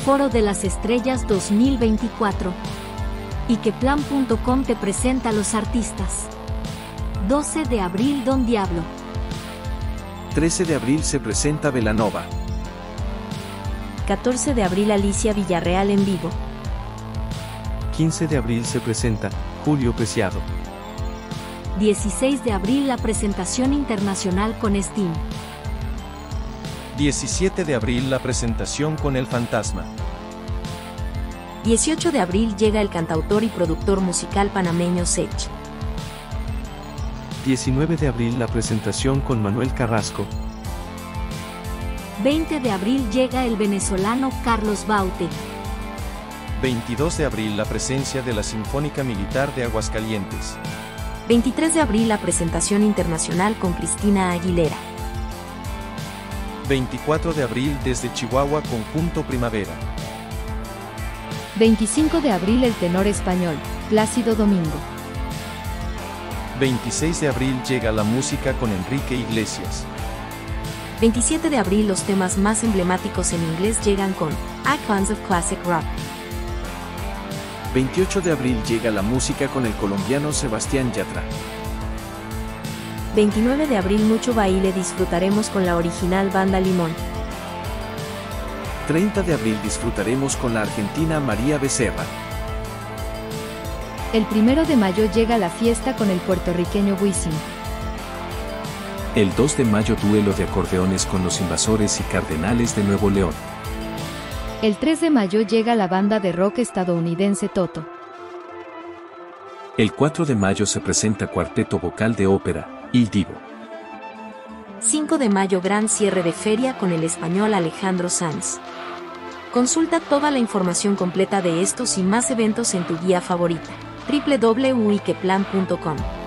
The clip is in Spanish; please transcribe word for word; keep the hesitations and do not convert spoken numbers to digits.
Foro de las Estrellas dos mil veinticuatro. Iqueplan punto com te presenta a los artistas. doce de abril Don Diablo. trece de abril se presenta Belanova. catorce de abril Alicia Villarreal en vivo. quince de abril se presenta Julio Preciado. dieciséis de abril la presentación internacional con Steam. diecisiete de abril la presentación con El Fantasma. dieciocho de abril llega el cantautor y productor musical panameño Sech. diecinueve de abril la presentación con Manuel Carrasco. veinte de abril llega el venezolano Carlos Baute. veintidós de abril la presencia de la Sinfónica Militar de Aguascalientes. veintitrés de abril la presentación internacional con Cristina Aguilera. veinticuatro de abril desde Chihuahua Conjunto Primavera. veinticinco de abril el tenor español, Plácido Domingo. veintiséis de abril llega la música con Enrique Iglesias. veintisiete de abril los temas más emblemáticos en inglés llegan con Icons of Classic Rock. veintiocho de abril llega la música con el colombiano Sebastián Yatra. veintinueve de abril mucho baile disfrutaremos con la original Banda Limón. treinta de abril disfrutaremos con la argentina María Becerra. El primero de mayo llega la fiesta con el puertorriqueño Wisin. El dos de mayo duelo de acordeones con los Invasores y Cardenales de Nuevo León. El tres de mayo llega la banda de rock estadounidense Toto. El cuatro de mayo se presenta Cuarteto Vocal de Ópera, Il Divo. cinco de mayo gran cierre de feria con el español Alejandro Sanz. Consulta toda la información completa de estos y más eventos en tu guía favorita, doble u doble u doble u punto iqueplan punto com.